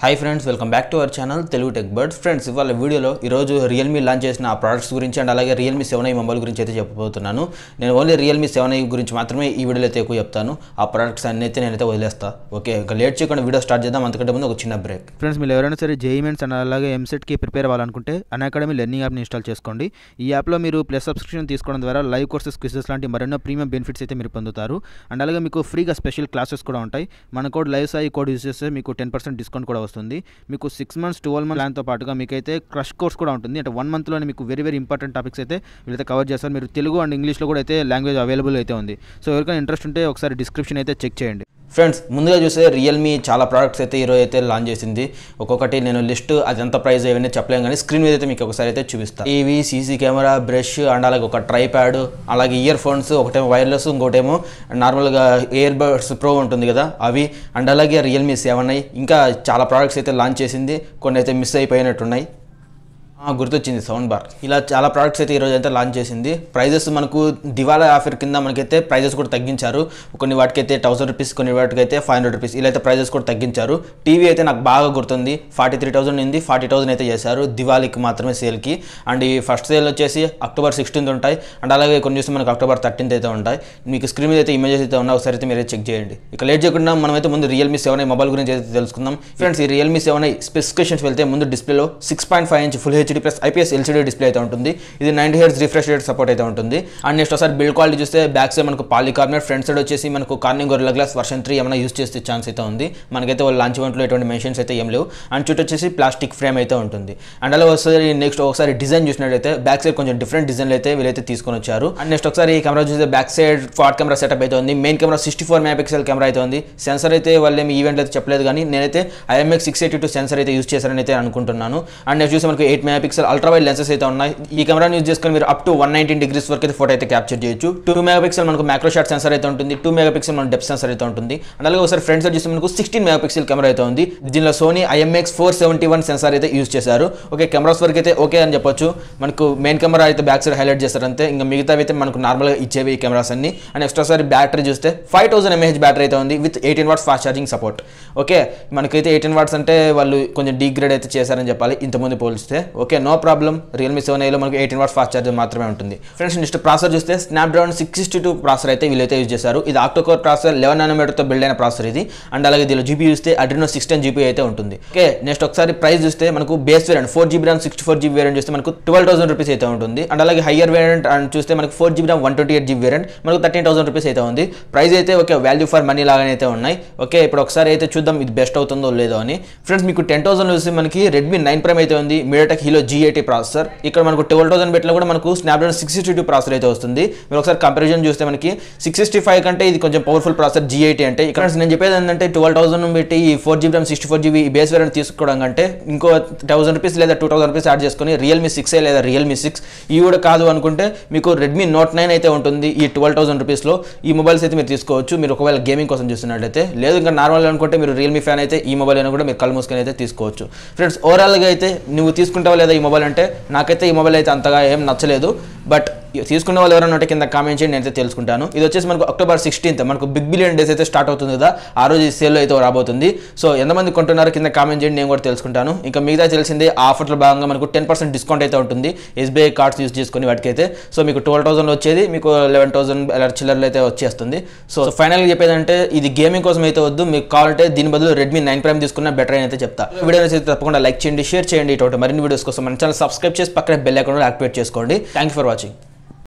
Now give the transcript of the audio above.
Hi friends, welcome back to our channel Telugu tech birds. Friends, ఇవాళ వీడియోలో ఈరోజు Realme launch చేసిన ఆ ప్రోడక్ట్స్ గురించి అండ్ అలాగే రియల్మీ 7i మొబైల్ గురించి అయితే చెప్పబోతున్నాను. నేను ఓన్లీ రియల్మీ 7i గురించి మాత్రమే ఈ వీడియోలో అయితే ఎక్కువ చెప్తాను. ఆ ప్రోడక్ట్స్ అన్ని అయితే నేనైతే వదిలేస్తా. ఓకే, ఇంకా లేట్ చేయకుండా వీడియో స్టార్ట్ చేద్దాం. అంతకంటే ముందు ఒక చిన్న బ్రేక్. ఫ్రెండ్స్, మీరు ఎవరైనా సరే జేఈఈ మెయిన్స్ అండ్ అలాగే ఎంసెట్కి ప్రిపేర్ అవ్వాలనుకుంటే అకాడమీ లెర్నింగ్ యాప్ని ఇన్స్టాల్ చేసుకోండి. ఈ యాప్లో మీరు ప్లస్ సబ్స్క్రిప్షన్ తీసుకోవడం ద్వారా లైవ్ కోర్సెస్, క్విజెస్ లాంటి మరెన్నో ప్రీమియం బెనిఫిట్స్ అయితే మీరు పొందుతారు. అండ్ అలాగే మీకు ఫ్రీగా స్పెషల్ క్లాసెస్ కూడా ఉంటాయి. మన code live Sai code use చేస్తే మీకు 10% డిస్కౌంట్ కూడా వస్తుంది. మీకు 6 months 12 months ప్లాన్తో పాటుగా మీకైతే క్రష్ కోర్స్ కూడా ఉంటుంది. అంటే 1 monthలోనే మీకు వెరీ ఇంపార్టెంట్ టాపిక్స్ అయితే వీళ్ళైతే కవర్ చేస్తారు. మీరు తెలుగు అండ్ ఇంగ్లీష్లో కూడా అయితే లాంగ్వేజ్ అవైలబుల్ అయితే ఉంది. సో ఎవరికైనా ఇంట్రెస్ట్ ఉంటే ఒకసారి డిస్క్రిప్షన్ అయితే చెక్ చేయండి. ఫ్రెండ్స్, ముందుగా చూస్తే రియల్మీ చాలా ప్రోడక్ట్స్ అయితే ఈరోజు అయితే లాంచ్ చేసింది. ఒక్కొక్కటి నేను లిస్ట్ అది ఎంత ప్రైస్ ఏవన్నీ చెప్పలేం, కానీ స్క్రీన్ మీద అయితే మీకు ఒకసారి అయితే చూపిస్తాను. TV, CC camera, brush and అలాగే ఒక ట్రైప్యాడ్, అలాగే ఇయర్ ఫోన్స్, ఒకటేమో వైర్లెస్, ఇంకోటేమో నార్మల్గా ఇయర్ బడ్స్ ప్రో ఉంటుంది కదా అవి, అండ్ అలాగే రియల్మీ 7i, ఇంకా చాలా ప్రోడక్ట్స్ అయితే లాంచ్ చేసింది. కొన్ని అయితే మిస్ అయిపోయినట్టున్నాయి. గుర్తొచ్చింది సౌండ్ బార్. ఇలా చాలా ప్రోడక్ట్స్ అయితే ఈరోజు అయితే లాంచ్ చేసింది. ప్రైజెస్ మనకు దివాలా ఆఫర్ కింద మనకైతే ప్రైజెస్ కూడా తగ్గించారు. కొన్ని వాటికైతే 1000 రూపీస్, కొన్ని వాటికైతే 500 రూపీస్, ఇలా అయితే ప్రైజెస్ కూడా తగ్గించారు. టీవీ అయితే నాకు బాగా గుర్తుంది, 43,000 ఉంది, 40,000 అయితే చేశారు దివాళీకి మాత్రమే సేల్కి. అండ్ ఈ ఫస్ట్ సేల్ వచ్చేసి October 16th ఉంటాయి. అండ్ అలాగే కొన్ని చూస్తే మనకు October 13th అయితే ఉంటాయి. మీకు స్క్రీన్ మీద అయితే ఇమేజెస్ అయితే ఉన్నాయి, ఒకసారి అయితే మీరే చెక్ చేయండి. ఇక లేట్ చేయకుండా మనమైతే ముందు రియల్మీ 7i మొబైల్ గురించి అయితే తెలుసుకుందాం. ఫ్రెండ్స్, ఈ రియల్మీ 7i స్పెసిఫికేషన్స్ వెళ్తే ముందు డిస్ప్లేలో 6.5 inch full HD plus IPS LCD display అయితే ఉంటుంది. ఇది 90 Hz రిఫ్రెష్ రేట్ సపోర్ట్ అయితే ఉంటుంది. అండ్ నెక్స్ట్ ఒకసారి బిల్డ్ క్వాలిటీ చూస్తే బ్యాక్ సైడ్ మనకు పాలికార్బోనేట్, ఫ్రంట్ సైడ్ వచ్చేసి మనకు కార్నింగ్ గొరిల్లా గ్లాస్ వర్షన్ 3 ఏమైనా యూస్ చేసే ఛాన్స్ అయితే ఉంది. మనకైతే వాళ్ళు లాంచ్ ఈవెంట్లో ఎటువంటి మెన్షన్స్ అయితే ఏం లేవు. అండ్ చుట్టూ వచ్చేసి ప్లాస్టిక్ ఫ్రేమ్ అయితే ఉంటుంది. అండ్ అలా ఒకసారి నెక్స్ట్ ఒకసారి డిజైన్ చూసినట్లయితే బ్యాక్ సైడ్ కొంచెం డిఫరెంట్ డిజైన్లు అయితే వీళ్ళైతే తీసుకొని వచ్చారు. అండ్ నెక్స్ట్ ఒకసారి ఈ కెమెరా చూస్తే back side quad camera setup అయితే ఉంది. మెయిన్ కెమెరా 64 MP కెమెరా అయితే ఉంది. సెన్సర్ అయితే వాళ్ళు ఏమి ఈవెంట్ అయితే చెప్పలేదు, కానీ నేనైతే IMX682 సెన్సర్ అయితే యూస్ చేశారని అయితే అనుకుంటున్నాను. అండ్ నెక్స్ట్ చూస్తే మనకు 8 MP అల్ట్రా వైడ్ లెన్సెస్ అయితే ఉన్నాయి. ఈ కెమెరాని యూజ్ చేసుకొని మీరు అప్ టు 119 degrees వరకు అయితే ఫోటో అయితే క్యాప్చర్ చేయొచ్చు. 2 MP మనకు మ్యాక్రో షాట్ సెన్సర్ అయితే ఉంటుంది. 2 MP మన డెప్త్ సెన్సర్ అయితే ఉంటుంది. అండ్ అలాగే ఒకసారి ఫ్రంట్ సైడ్ చూస్తే మనకు 16 MP కెమెరా అయితే ఉంది. దీనిలో సోనీ IMX471 సెన్సార్ అయితే యూజ్ చేశారు. ఓకే, కెమెరాస్ వరకు అయితే ఓకే అని చెప్పొచ్చు. మనకు మెయిన్ కెమెరా అయితే బ్యాక్ సైడ్ హైలైట్ చేస్తారు అంతే. ఇంకా మిగతా అయితే మనకు నార్మల్గా ఇచ్చేవి ఈ కెమెరాస్ అన్ని. అండ్ ఎక్స్ట్రా సారి బ్యాటరీ చూస్తే 5000 mAh బ్యాటరీ అయితే ఉంది with 18 watts fast charging support. Okay, మనకైతే 18 watts అంటే వాళ్ళు కొంచెం డిగ్రేడ్ అయితే చేశారని చెప్పాలి ఇంతకుముందు పోలిస్తే. Okay, no problem. రియల్మీ 7iలో మనకు 18 watts ఫాస్ట్ ఛార్జర్ మాత్రమే ఉంటుంది. ఫ్రెండ్స్, నెక్స్ట్ ప్రాసెసర్ చూస్తే స్నాప్డ్రాగన్ 662 ప్రాసెసర్ అయితే వీళ్ళైతే యూజ్ చేశారు. ఇది ఆక్టోకోర్ ప్రాసెసర్ 11 nanometerతో బిల్డ్ అయిన ప్రాసెసర్ ఇది. అండ్ అలాగే దీనిలో జీపీ చూస్తే అడ్రినో 610 జీపీ అయితే ఉంటుంది. ఓకే, నెక్స్ట్ ఒకసారి ప్రైస్ చూస్తే మనకు base variant 4GB RAM 64GB variant చూస్తే మనకు 12,000 రూపీస్ అయితే ఉంటుంది. అండ్ అలాగే హయ్యర్ వేరియంట్ అండ్ చూస్తే మనకు 4GB RAM 128GB వేరియంట్ మనకు 13,000 రూపీస్ అయితే ఉంది. ప్రైస్ అయితే ఓకే, వాల్యూ ఫర్ మనీ లాగానే అయితే ఉన్నాయి. ఓకే, ఇప్పుడు ఒకసారి అయితే చూద్దాం ఇది బెస్ట్ అవుతుందో లేదో అని. ఫ్రెండ్స్, మీకు 10,000 చూస్తే మనకి రెడ్మీ 9 Prime అయితే ఉంది. MediaTek Helio G80 processor. ఇక్కడ మనకు 12,000 బెట్లో కూడా మనకు స్నాప్డ్రాగన్ 662 ప్రాసెసర్ అయితే వస్తుంది. మీరు ఒకసారి కంపారిజన్ చూస్తే మనకి 665 కంటే ఇది కొంచెం పవర్ఫుల్ ప్రాసెసర్ G80 అంటే. ఇక్కడ నేను చెప్పేది ఏంటంటే 12,000 పెట్టి ఈ 4GB RAM 64GB ఈ బేస్ వేరియంట్ తీసుకోవడం కంటే ఇంకో 1,000 రూపీస్ లేదా 2,000 రూపీస్ యాడ్ చేసుకొని రియల్మీ 6 లేదా రియల్మీ 6 ఇవి కూడా కాదు అనుకుంటే మీకు రెడ్మీ నోట్ 9 అయితే ఉంటుంది. ఈ 12,000 రూపీస్లో ఈ మొబైల్స్ అయితే మీరు తీసుకోవచ్చు. మీరు ఒకవేళ గేమింగ్ కోసం చూస్తున్నట్లయితే. లేదు ఇంకా నార్మల్ అనుకుంటే మీరు రియల్మీ ఫ్యాన్ అయితే ఈ మొబైల్ అయినా కూడా మీరు కళ్ళు మూసుకొని అయితే తీసుకోవచ్చు. ఫ్రెండ్స్, ఓవరాల్గా అయితే నువ్వు తీసుకుంటావా లేదా ఈ మొబైల్ అంటే, నాకైతే ఈ మొబైల్ అయితే అంతగా ఏం నచ్చలేదు. బట్ తీసుకున్న వాళ్ళు ఎవరైనా ఉంటే కింద కామెంట్ చేయండి, నేనైతే తెలుసుకుంటాను. ఇది వచ్చేసి మనకు October 16th మనకు బిగ్ బిలియన్ డేస్ అయితే స్టార్ట్ అవుతుంది కదా, ఆ రోజు ఈ సేల్లో అయితే రాబోతుంది. సో ఎంతమంది కొంటున్నారో కింద కామెంట్ చేయండి, నేను కూడా తెలుసుకుంటాను. ఇంకా మిగతా తెలిసిందే ఆ ఆఫర్లో భాగంగా మనకు 10% డిస్కౌంట్ అయితే ఉంటుంది SBI కార్డ్స్ యూజ్ చేసుకుని వాటికైతే. సో మీకు 12,000 వచ్చేది మీకు 11,000 చిల్లర్లు అయితే వచ్చేస్తుంది. సో ఫైనల్గా చెప్పేదంటే ఇది గేమింగ్ కోసం అయితే వద్దు. మీకు కావాలంటే దీని బదులు రెడ్మీ 9 Prime తీసుకున్న బెటర్ అని అయితే చెప్తా. వీడియో అయితే తప్పకుండా లైక్ చేయండి, షేర్ చేయండి. మరిన్ని వీడియోస్ కోసం మన ఛానల్ సబ్స్క్రైబ్ చేసి పక్కన బెల్ ఐకాన్ యాక్టివేట్ చేసుకోండి. Thank you for watching.